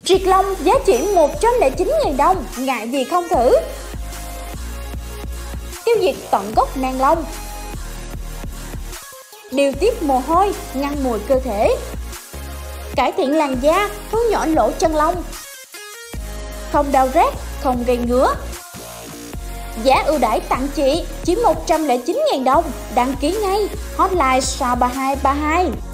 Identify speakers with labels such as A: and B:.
A: Triệt lông giá chỉ 109.000 đồng, ngại gì không thử. Tiêu diệt tận gốc nang lông. Điều tiết mồ hôi, ngăn mùi cơ thể. Cải thiện làn da, thu nhỏ lỗ chân lông. Không đau rát, không gây ngứa. Giá ưu đãi tặng chị chỉ 109.000 đồng. Đăng ký ngay, hotline 63232.